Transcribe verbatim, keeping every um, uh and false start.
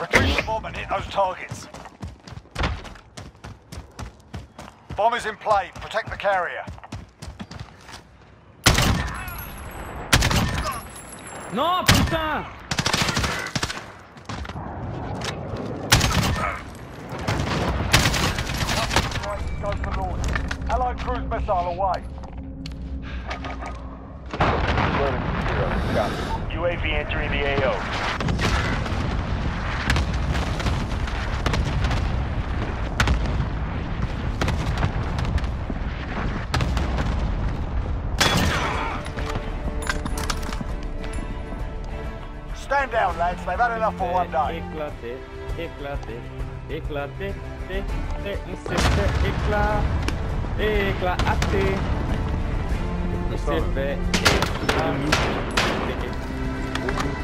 Retrieve the bomb and hit those targets. Bomb is in play. Protect the carrier. Non, putain! Go for launch. Allied cruise missile away. U A V entering the A O. Stand down, lads. They've had enough for one day. Éclaté, éclaté, éclaté, éclaté, il s'est fait éclat, éclaté, il s'est fait éclater.